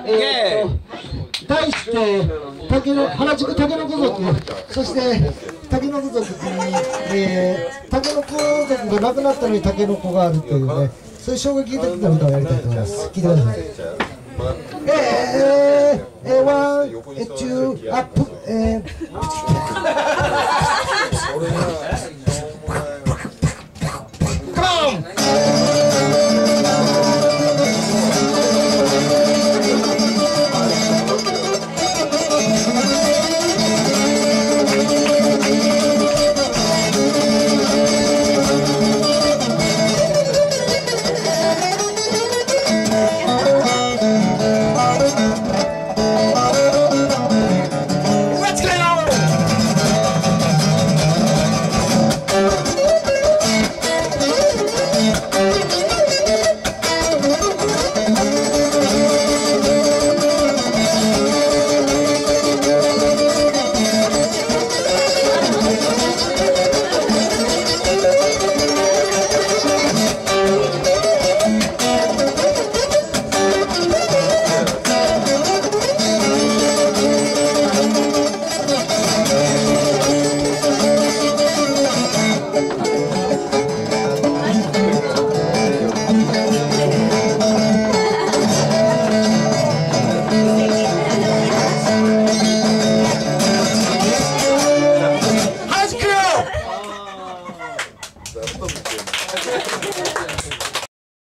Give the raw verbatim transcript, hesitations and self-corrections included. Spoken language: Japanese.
えー、題して竹の原宿竹の子族、そして竹の子族に、えー、竹の子族がなくなったのに竹の子があるというね、そういう衝撃的な歌をやりたいと思います。聞いてください。